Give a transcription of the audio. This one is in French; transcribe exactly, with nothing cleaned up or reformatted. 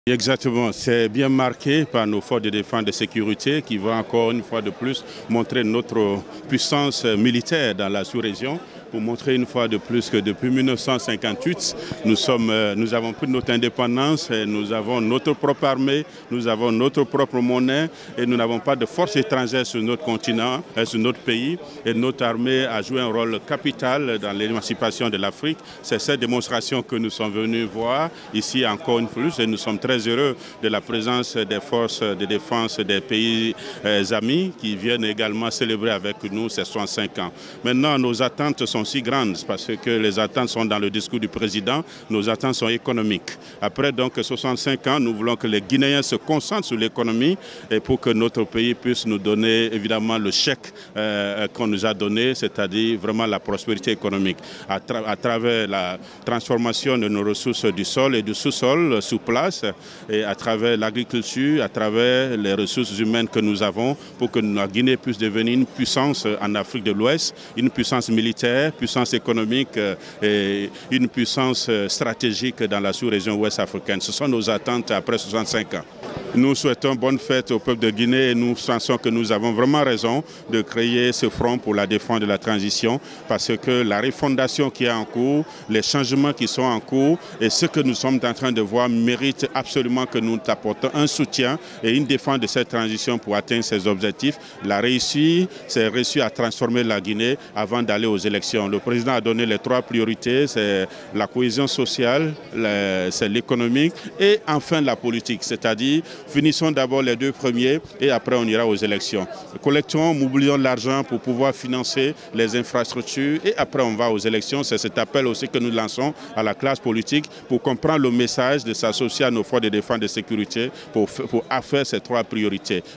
Exactement, c'est bien marqué par nos forces de défense et de sécurité qui vont encore une fois de plus montrer notre puissance militaire dans la sous-région, pour montrer une fois de plus que depuis mille neuf cent cinquante-huit, nous, sommes, nous avons pris notre indépendance, et nous avons notre propre armée, nous avons notre propre monnaie et nous n'avons pas de force étrangère sur notre continent, sur notre pays. Et notre armée a joué un rôle capital dans l'émancipation de l'Afrique. C'est cette démonstration que nous sommes venus voir ici encore une fois et nous sommes très heureux de la présence des forces de défense des pays euh, amis qui viennent également célébrer avec nous ces soixante-cinq ans. Maintenant, nos attentes sont si grandes parce que les attentes sont dans le discours du président, nos attentes sont économiques. Après donc soixante-cinq ans, nous voulons que les Guinéens se concentrent sur l'économie et pour que notre pays puisse nous donner évidemment le chèque euh, qu'on nous a donné, c'est-à-dire vraiment la prospérité économique à, tra à travers la transformation de nos ressources du sol et du sous-sol sous place et à travers l'agriculture, à travers les ressources humaines que nous avons pour que la Guinée puisse devenir une puissance en Afrique de l'Ouest, une puissance militaire, puissance économique et une puissance stratégique dans la sous-région ouest africaine. Ce sont nos attentes après soixante-cinq ans. Nous souhaitons bonne fête au peuple de Guinée et nous pensons que nous avons vraiment raison de créer ce front pour la défense de la transition parce que la refondation qui est en cours, les changements qui sont en cours et ce que nous sommes en train de voir mérite absolument que nous apportons un soutien et une défense de cette transition pour atteindre ces objectifs. La réussite, c'est réussir à transformer la Guinée avant d'aller aux élections. Le président a donné les trois priorités, c'est la cohésion sociale, c'est l'économique et enfin la politique, c'est-à-dire finissons d'abord les deux premiers et après on ira aux élections. Collectons, mobilisons de l'argent pour pouvoir financer les infrastructures et après on va aux élections. C'est cet appel aussi que nous lançons à la classe politique pour comprendre le message de s'associer à nos forces de défense et de sécurité pour, pour affaire ces trois priorités.